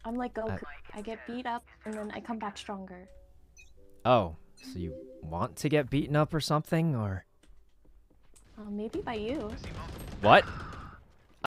I'm like Goku. I get beat up and then I come back stronger. Oh, so you want to get beaten up or something, or? Maybe by you. What?